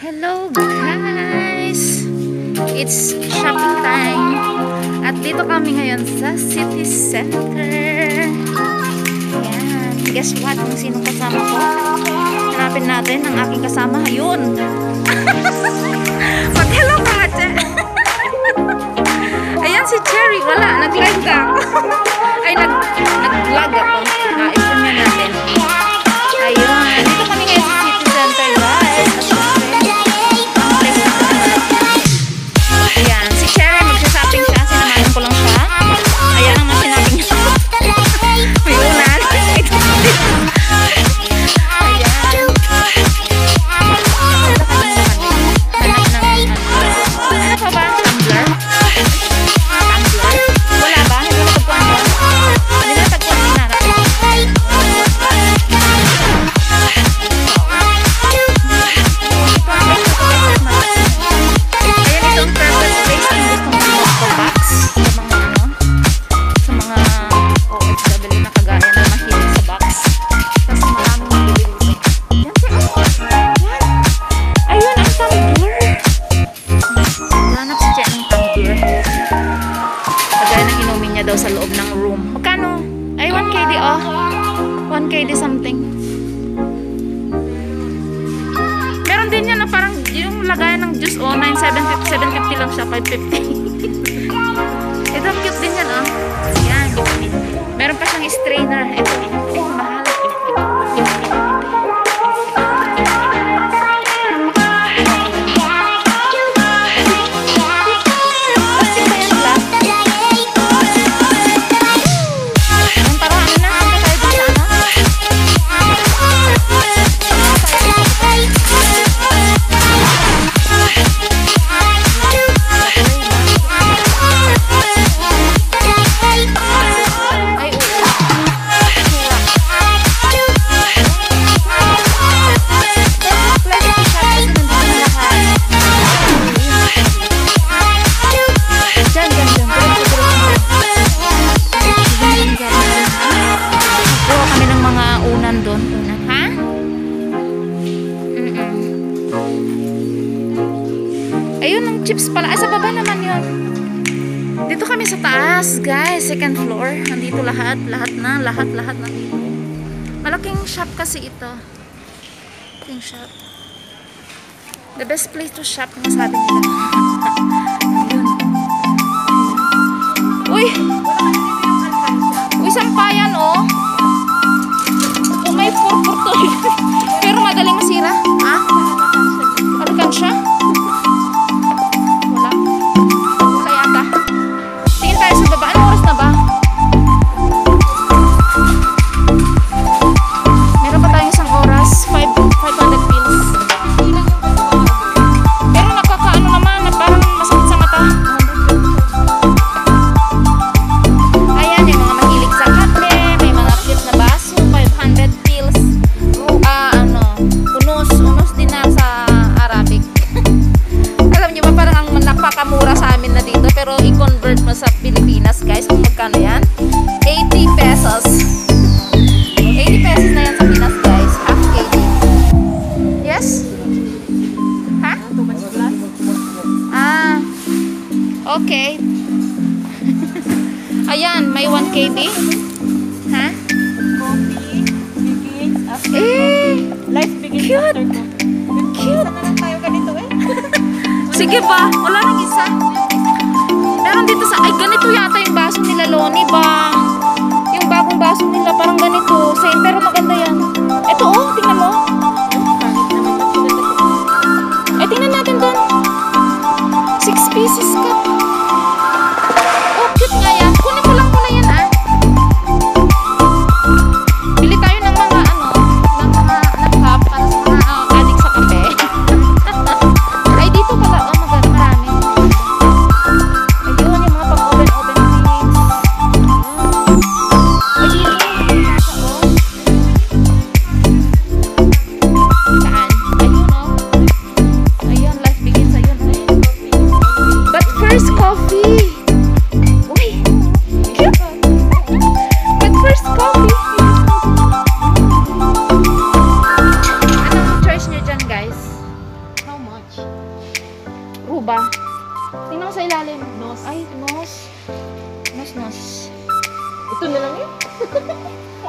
Hello guys! It's shopping time. At dito kami ngayon sa City Center. Ayan. Guess what? Kung sino kasama ko? Hanapin natin ang aking kasama. Ayun! Mag-hello ka nga, Che! Ayan si Cherry. Wala. Nag-live ka. Ay, nag-vlog ako. Ipon na natin. Ayun. Dito kami ngayon sa City Center, guys. Ayan. Si Cherry, magsashopping siya. Sinamahan ko lang siya. Ayan ang mga sinabi niya. May unan. Daw sa loob ng room. Magkano? Ay, 1KD oh. 1KD something. Meron din yan na parang yung lagayan ng juice oh, 750 lang siya, 550. Ito, cute din yan oh. Yan. Meron pa siyang strainer. Ito, mahal. Ayun, ang chips pala. Sa baba naman yun. Dito kami sa taas, guys. Second floor. Nandito lahat. Lahat na dito. Malaking shop kasi ito. Malaking shop. The best place to shop, masabi nila. Ayun. Uy! Uy, sampayan, oh. Oh, may purpur to. Pero madaling masira. Ha? Alkansya? Napakamura sa amin na dito, pero i-convert mo sa Pilipinas, guys, kung magkano yan? 80 pesos. 80 pesos na yan sa Pinas, guys. Half KG. Yes? Ha? Ah. Okay. Ayan, may 1 KD. Ha? Life begins cute. after coffee. Cute. Na lang tayo ganito eh. Sige ba? Wala nang isa. Meron dito sa... Ay, ganito yata yung baso nila, Loni ba? Yung bagong baso nila, parang ganito. Same, pero maganda yan. Ito, oh, tingnan mo. Ay, tingnan natin doon. 6 pieces cup. Oh, cute nga yan. Kunin mo lang muna yan, ah. Bili tayo ng mga, ng cup para sa mga addict sa kape. Ay, dito pala, oh, marami. Ayun, yung mga pang-oven things.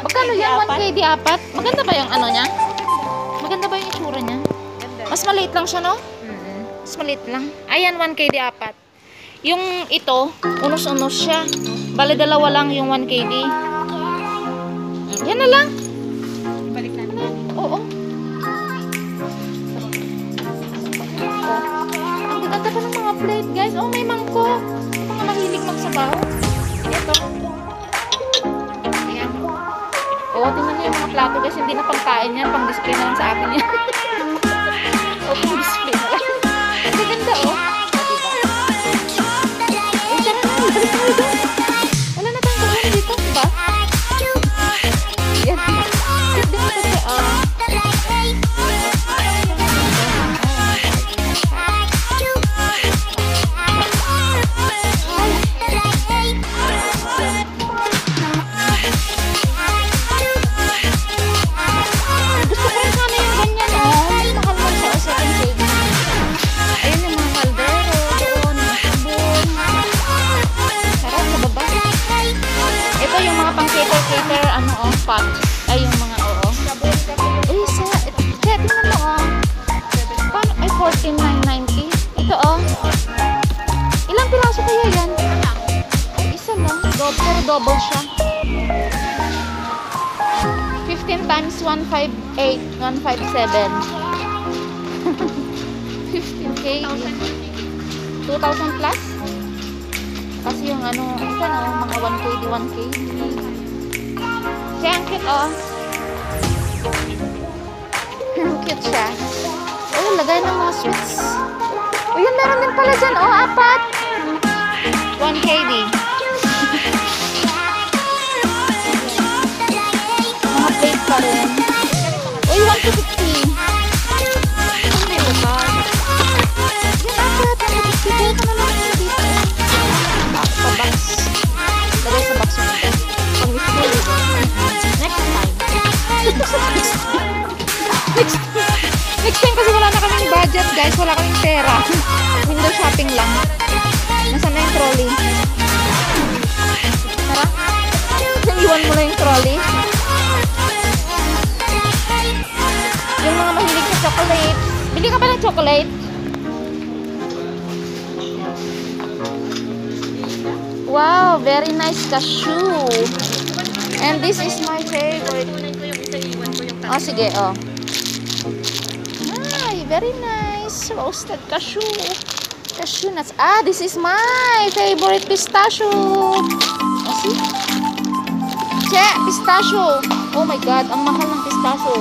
Magkano yan? 1K di apat? Maganda ba yung ano niya? Maganda ba yung itsura niya? Ganda. Mas maliit lang siya, no? Mas maliit lang. Ayan, 1K di apat. Yung ito, unos-unos siya. Bale, dalawa lang yung 1K di. Yan na lang. Balik natin. Oo. Ang ganda pa ng mga plate, guys. Oh, may mangkok. Yung mga mahilig magsabaw. Ito. Ayan. Oh, tingnan niyo yung mga plato, guys. Hindi na pangkain yan. Pang-display na lang sa akin yan. Oh, pang-display na lang. Ang ganda, oh. Oh, diba? Uy, tara na. Wala na tayong kagawa dito, diba? Yan. Sit din ito siya, oh. Gusto ko rin sana yung ganyan, oh. Mahal mo siya, oh, second shade. Ayun yung mga kaldero, doon, mga sabon. Sarap sa baba. Ito yung mga pang-cater, ano, oh, pot. Ay, yung mga, oo. Uy, tingnan mo, oh. Paano? Ay, 14,990. Ito, oh. Ilang piraso kaya yan? Isa lang. Pero double siya. 15 times 158, 157. 15K. 2,000 plus? Kasi yung ano, ito na, mga 1KD, 1KD. Siya, ang cute, oh. Ang cute siya. Oh, lagay ng mga sweets. Oh, yun, meron din pala dyan, oh, apat. 1KD. Mga plate pa rin. Uy, 150. Ang meron ba? Yan, apat. 150. Kaya ka na lang yun dito. Sa box. Lagay sa box yun ito. Pang-display. Next time. Next time kasi wala na kaming budget, guys. Wala kaming pera. Window shopping lang. Nasaan na yung trolley? Tara. Iwan mo na yung trolley. Yung mga mahilig sa chocolate. Bili ka ba ng chocolate? Wow, very nice cashew. And this is my favorite. Oh, sige, oh. Ay, very nice. Roasted cashew. Cashew nuts. Ah, this is my favorite pistachio. Oh, see? Che, pistachio. Oh my God, ang mahal ng pistachio.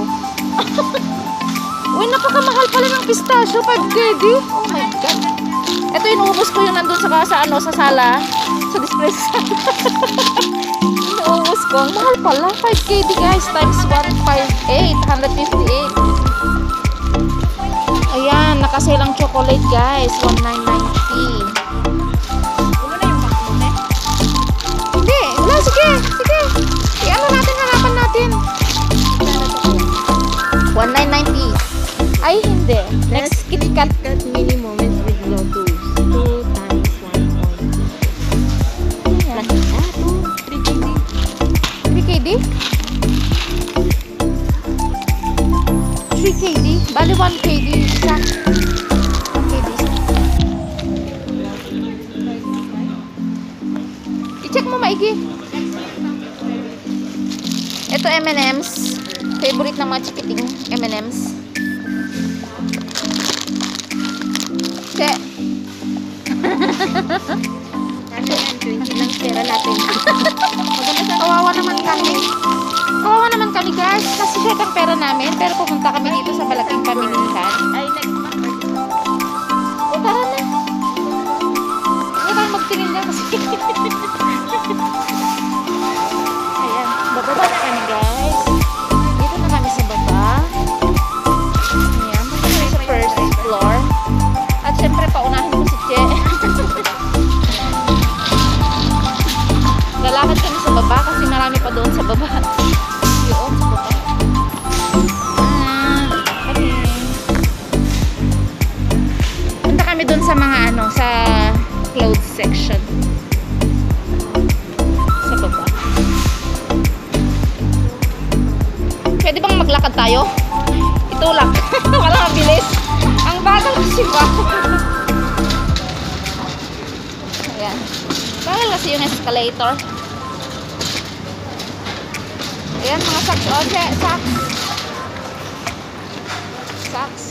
Uy, napakamahal pala ng pistachio. 5KD. Oh my God. Ito, inuubos ko yung nandun sa sala. Sa display sa inuubos ko. Ang mahal pala. 5KD, guys. Times 158. 158. Ayan, nakasilang chocolate, guys. 1990. Ulo na yung box mo, eh? Hindi. Wala, sige. Sige. I-ano natin, hanapan natin. 1990. Ay, hindi. Next, KitKat. Cut mini moments with Lotus. 2 times 1.2. Ayan. 3KD. 3KD? 3KD? Bali 1KD. Isa. 1KD isa. I-check mo maigi. Ito M&M's. Favorite ng mga chikiting M&M's. Che. Ano yan? 20 lang pera natin. Kawawa naman kami. Kawawa naman kami, guys. Kasi short ang pera namin. Pero pumunta kami dito sa malaking pamilihan. Ay, next month. O, tara na. Hindi tayo magtingin lang kasi. Ayan. Bababa na kami, guys. Dito na kami sa baba. Ayan. Dito kami sa first floor. At syempre, paunahin ko si Che. Lalakad kami sa baba kasi marami pa doon sa baba. Yun, sa baba. Okay. Punta kami doon sa mga sa clothes section. Sa baba. lakad tayo. Itulak. Walang mabilis. Ang bagal kasi ba? Ayan. Bagal kasi yung escalator. Ayan, mga socks. O, socks. Socks.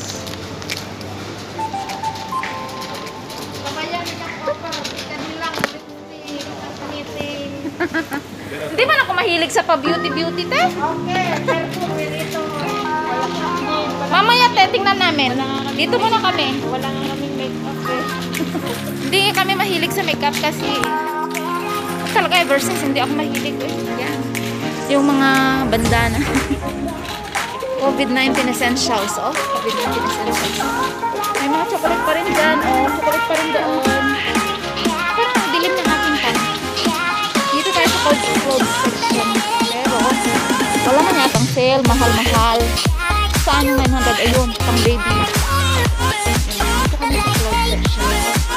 Hindi man ako mahilig sa pa-beauty-beauty, te. Okay, perfume dito. Mamaya, te, tingnan namin. Dito muna kami. Wala nga kaming makeup eh. Hindi kami mahilig sa makeup kasi talaga ever since hindi ako mahilig. Yan. Yung mga bandana. COVID-19 essentials. Oh, COVID-19 essentials. May mga chocolate pa rin dyan. Oh, chocolate pa rin doon. Parang ang dilim ng aking pan. Dito tayo sa clothes section. Pero, wala man yatang sale. Mahal-mahal. Saan yung 900? Ayun, pang baby. Dito kami sa clothes section.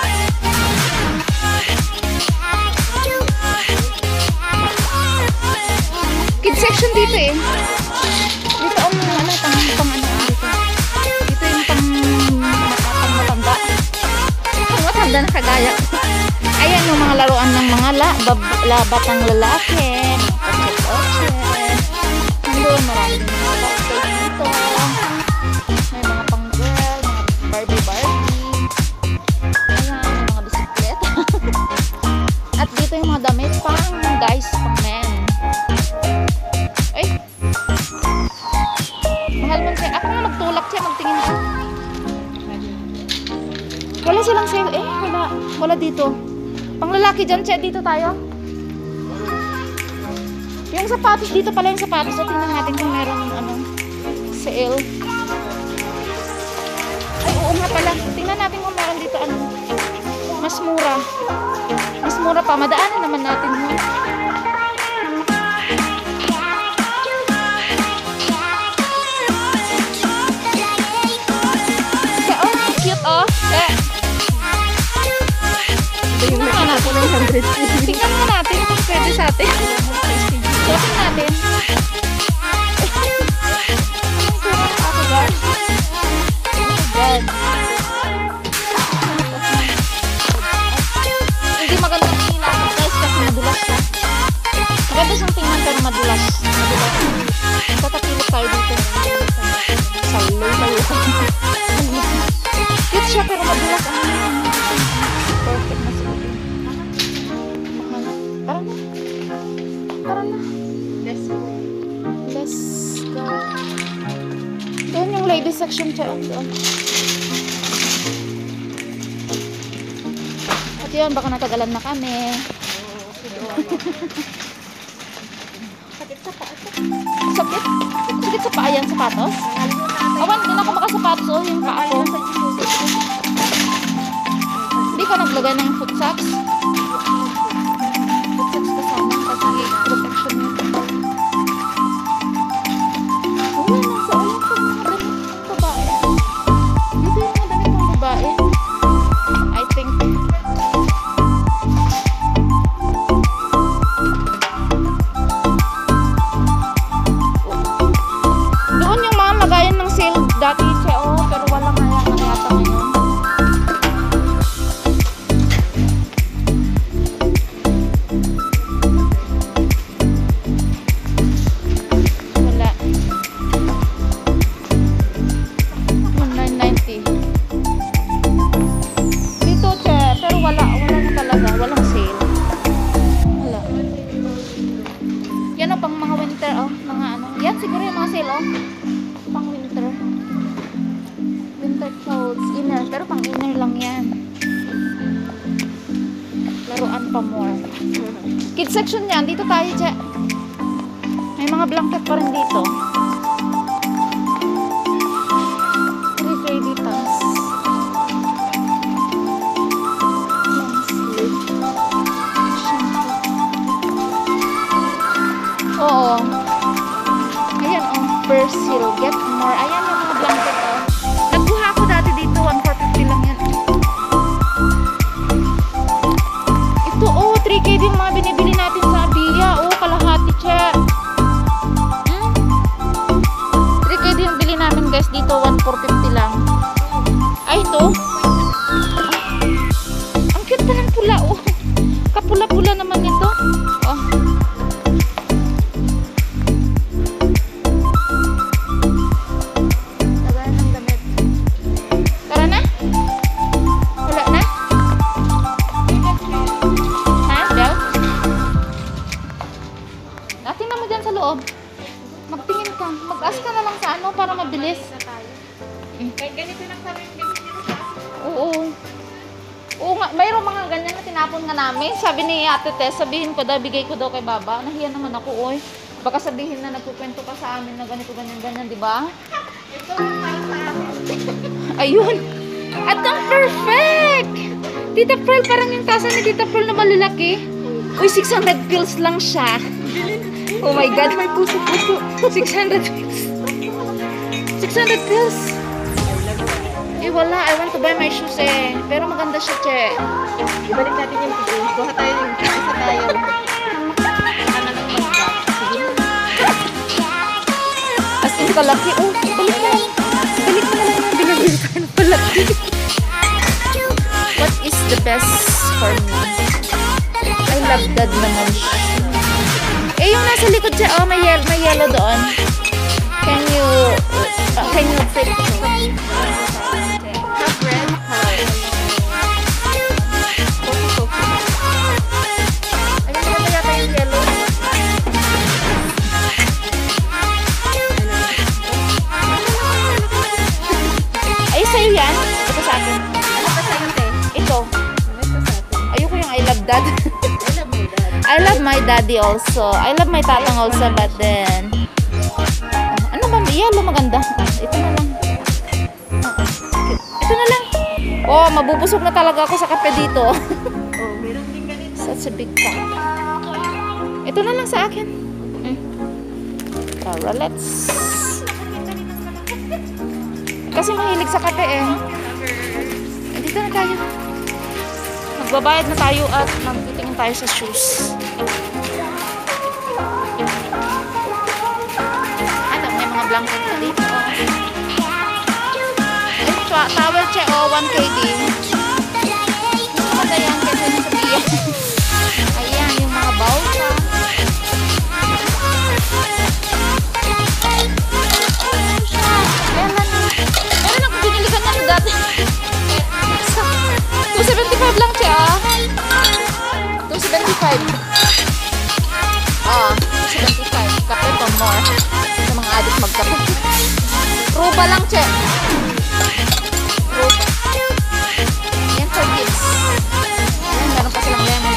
Kids section dito eh. Dito ang ano, pang ano dito. Dito yung pang matanda. Pang matanda na kagaya. Ayan yung mga laruan ng mga batang lalaki. Mga nandun, marami din mga baskets dito. May mga pang girl, mga Barbie. Ayan, may mga bisikleta. At dito yung mga damit pang guys, pang men. Ay! Mahal man siya. Ako nga magtulak siya, magtingin ko. Wala silang sale. Eh, wala dito. Pang lalaki dyan, siya. Dito tayo. Yung sapatos, dito pala yung sapatos. So, tingnan natin kung meron sale. Ay, oo nga pala. Tingnan natin kung meron dito mas mura. Mas mura pa. Madaanan naman natin yun. Cute, oh. Tingnan nga natin. Tingnan nga natin kung pwede sa atin. Shopping natin. Ako guys. God. Hindi magandang tingnan guys kasi madulas siya. Maganda siyang tingnan pero madulas. Tatakilip tayo dito. Saloy. Cute siya pero madulas. Perfect na siya. Tara na. Let's go. Doon yung ladies section siya. Doon. At yun, baka natagalan na kami. Sakit sa paa. Sakit? Sakit sa paa yan, sapatos? Awan, din ako makasapatos. Oh, yung paa ko. Hindi ka naglagay ng foot socks? Foot socks kasama kasi protection yun. Wala na, sa ulang ko mga damit ng babae. Dito yung mga damit ng babae. I think. Doon yung mga lagayan ng sale dati siya, oh, pero wala nga yata ngayon. Wala. 990. Dito, che, pero wala na talaga. Walang sale. Wala. Yan o, pang mga winter, oh. Mga ano. Yan, siguro yung mga sale, oh. Pang winter. Winter clothes. Inner. Pero pang inner lang yan. Laruan pa more. Kids section yan. Dito tayo, che. May mga blanket pa rin dito. 3K dito. Oo. Ayan, oh. Persil. Get more. Ayan yung mga blanket, oh. Nagbuha ako dati dito. 1,450 lang yan. Ito, oh. 3K din mga binibili natin sa Abia. Oh, kalahati, che. 3K Mag-ask ka na lang sa ano para mabilis. Kahit ganito lang kami yung gamit nila sa Oo. Oo nga, mayroong mga ganyan na tinapon nga namin. Sabi ni Ate Tess, sabihin ko daw, bigay ko daw kay Baba. Nahiya naman ako, oy. Baka sabihin na nagkukwento ka sa amin na ganito, ganyan, di ba? Ito ang para sa amin. Ayun! At ang perfect! Tita Pearl, parang yung tasa ni Tita Pearl na malalaki. Uy, 600 pills lang siya. Oh my God. May puso-puso. 600 pills. 600 pills. Eh, wala. I want to buy my shoes eh. Pero maganda siya, che. Ibalik natin yung pigay. Kuha tayo yung isa tayo. Ano lang magka. Sige. As in, kalaki. Oh, balik mo lang. Balik mo na lang yung binabili tayo ng palaki. What is the best for me? I love that naman siya. Eh, yung nasa likod siya, oh, may yellow doon. Can you fit? Half red, half. Ayun, wala yata yung yellow. Ay, sa'yo yan? Ito sa akin. Ano ba sa'yo, te? Ito. Ano ito sa atin? Ayoko yung I love dad. I love my dad. I love my daddy also. I love my tatang also, but then... ano ba? Yellow maganda. Ito na lang. Ito na lang. Oh, mabubusog na talaga ako sa kape dito. Oh, meron din ganito. Such a big cup. Ito na lang sa akin. Tara, let's... Kasi mahilig sa kape eh. Dito na tayo. Magbabayad na tayo at magtitingin tayo sa shoes. Ano, may mga blanket na dito. Ito, towel che, 1 kg. Maganda yan kasi nasabihan. Ayan, yung mga bowl pa. Meron ako binili ka na dati. 275 lang siya. 275. 275. Kape pa more. Sa mga adik magkape. Ruba lang siya. Ruba. Yan for kids. Ayan, meron pa silang lemon.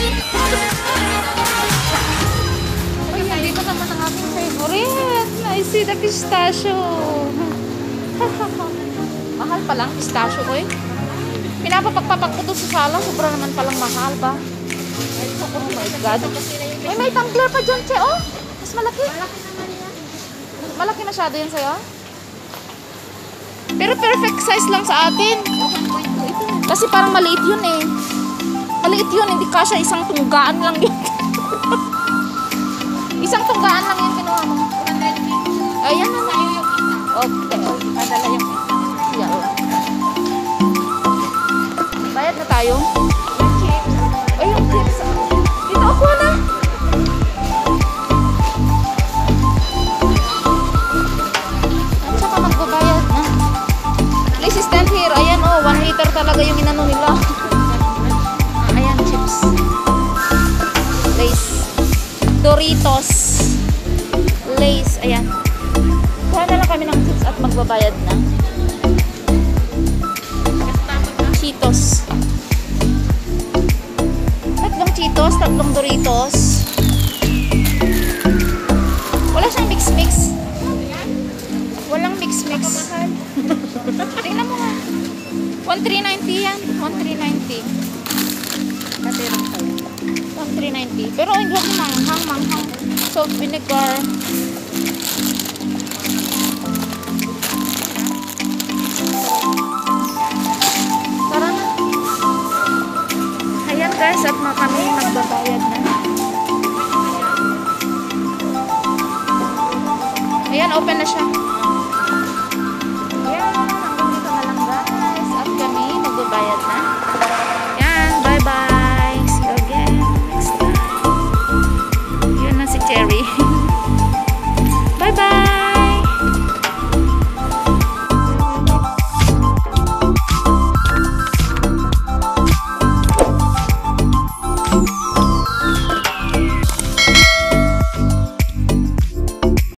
Ay, hindi ko naman ang aking favorite. I see the pistachio. Mahal pa lang pistachio ko eh. Pinapapagpapak ko to sa sala. Sobra naman palang mahal ba? Oh my God. Uy, may tumbler pa dyan, che. Oh, mas malaki. Malaki masyado yan sa'yo. Pero perfect size lang sa atin. Kasi parang maliit yun eh. Maliit yun. Hindi kasya. Isang tunggaan lang yun. Isang tunggaan lang yun kinuha mo. Ayan na na. Okay. Padala yung yellow. Bayad na tayo. Ay, yung chips. Dito ako na. At saka magbabayad na. Please stand here. Ayan oh, 1 liter talaga yung inano nila. Ayan, chips. Lays. Doritos. Lays. Ayan. Kuha na lang kami ng chips at magbabayad na. Cheetos. Tatlong Cheetos, tatlong Doritos. Wala siyang mix-mix. Walang mix-mix. Tingnan mo nga. 1,390 yan. 1,390. 1,390. Pero hindi ako manghang. Salt vinegar. Tara na. Ayan guys, at kami magbabayad na. Ayan, open na siya.